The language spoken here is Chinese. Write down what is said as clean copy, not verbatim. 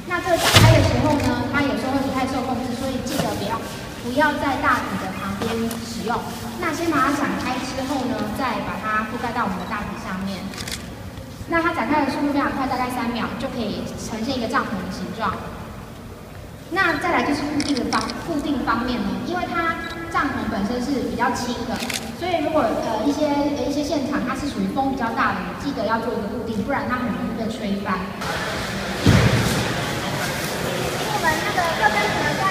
那这个打开的时候呢，它有时候会不太受控制，所以记得不要在大体的旁边使用。那先把它展开之后呢，再把它覆盖到我们的大体上面。那它展开的速度非常快，大概3秒就可以呈现一个帐篷的形状。那再来就是固定方面呢，因为它帐篷本身是比较轻的，所以如果一些现场它是属于风比较大的，记得要做一个固定，不然它很容易被吹翻。我们那个热灯盒